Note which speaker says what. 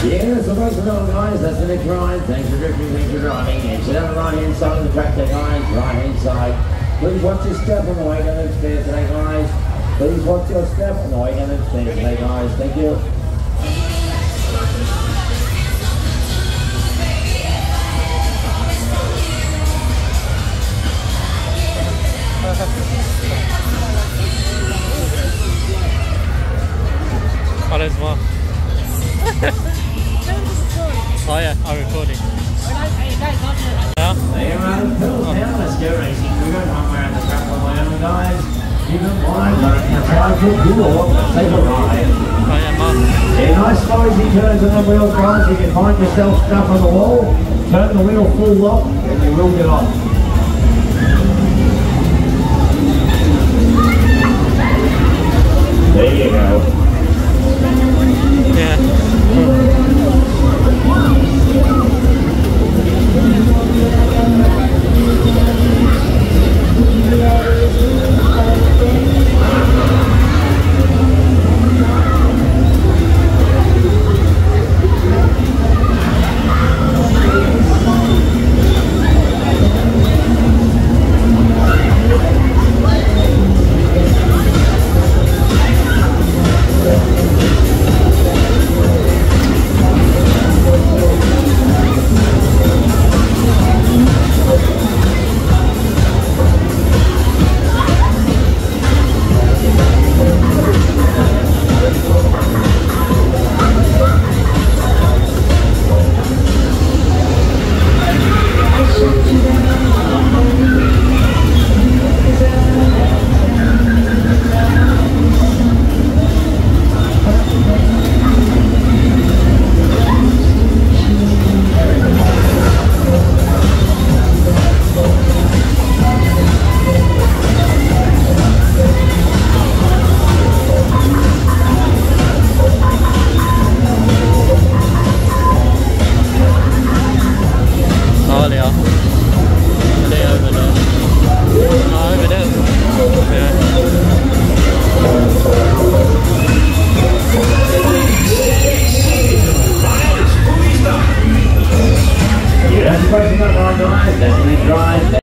Speaker 1: Yeah, so thanks for going, guys. That's the next ride. Thanks for drifting, thanks for driving. And sit down the right hand side of the track there, guys. Right hand side. Please watch your step on the way down the stairs today, guys. Please watch your step on the way down the stairs today, guys. Thank you.
Speaker 2: Alles war. Oh yeah, I'm recording. Yeah?
Speaker 1: Hey, around the pool now, let's go racing. We're going one way around the track on my own, guys. Keep it wide, try to get you or take a ride.
Speaker 2: Oh yeah, man.
Speaker 1: Yeah, nice slow easy turns on the wheel, guys. You can find yourself stuck on the wall. Turn the wheel full lock and you will get off. There you go.